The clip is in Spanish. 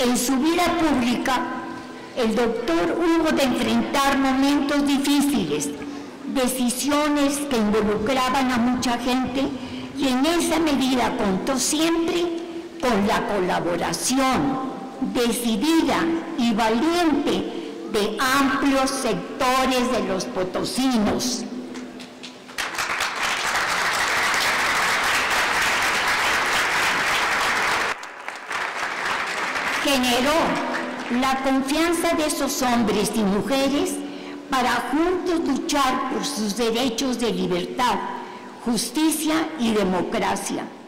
En su vida pública, el doctor hubo de enfrentar momentos difíciles, decisiones que involucraban a mucha gente, y en esa medida contó siempre con la colaboración decidida y valiente de amplios sectores de los potosinos. Generó la confianza de esos hombres y mujeres para juntos luchar por sus derechos de libertad, justicia y democracia.